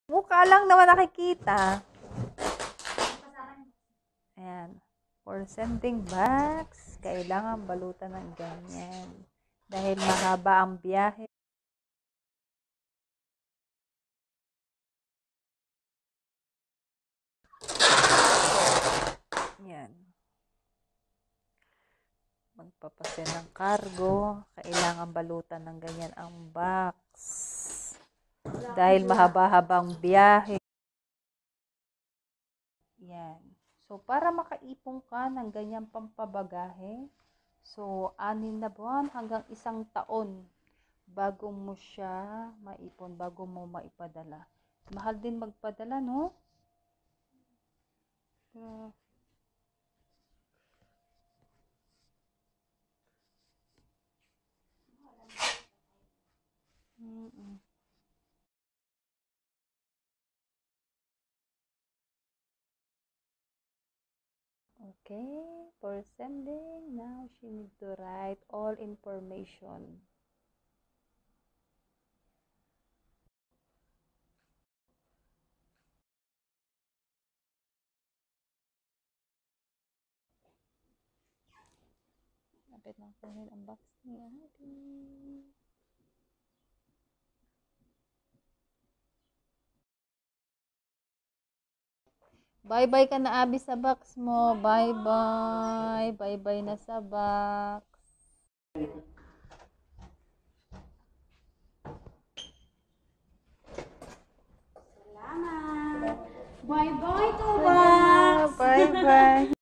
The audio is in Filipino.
Mukha lang naman nakikita. Ayan. For sending box, kailangan balutan ng ganyan. Dahil mahaba ang biyahe. Ayan. Magpapasend ng cargo, kailangan balutan ng ganyan ang box. Dahil mahaba-habang biyahe. Yan. So, para makaipon ka ng ganyang pampabagahe, so, 6 na buwan hanggang 1 taon bago mo siya maipon, bago mo maipadala. Mahal din magpadala, no? Okay, for sending, now she need to write all information. Lapit lang kunin ang box niya. Bye-bye ka na, Abi, sa box mo. Bye-bye. Bye-bye na sa box. Salamat. Bye-bye to box. Bye-bye.